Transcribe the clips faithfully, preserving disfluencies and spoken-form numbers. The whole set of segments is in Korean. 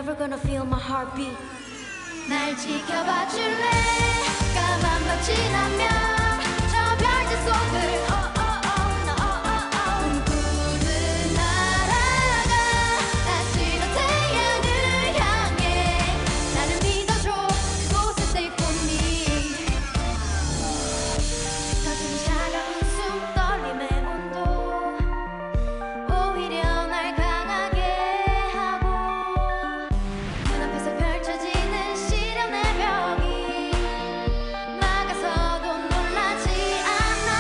never gonna feel my heartbeat. 날 지켜봐 줄래? 까만 밤 지나면 저 별빛 속을 oh, oh, oh, no, oh, oh, oh. 꿈꾸는 날아가 다시 너 태양을 향해 나를 믿어줘 그곳에 stay for me. 터지는 차가운 숨 떨림의 온도 오히려 날 강하게 하고 눈앞에서 펼쳐지는 시련의 벽이 막아서도 놀라지 않아.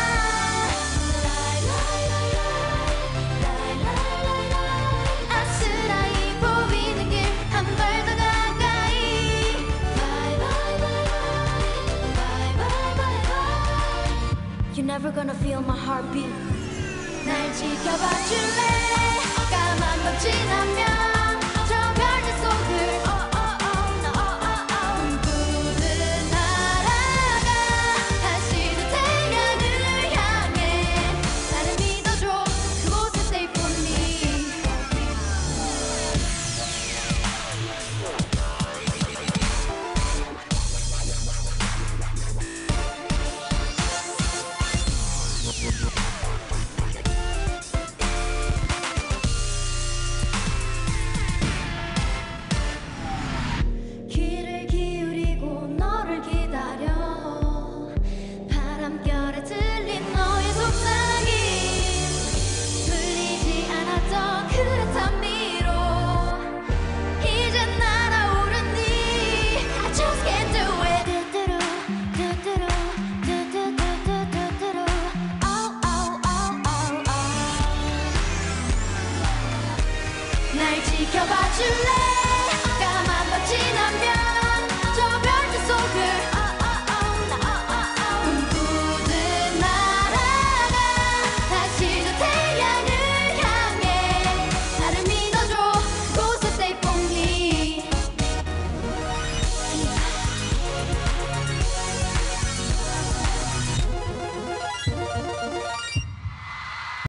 아스라이 보이는 길 한 발 더 가까이. You're never gonna feel my heartbeat. 날 지켜봐 줄래? 까만 밤 지나면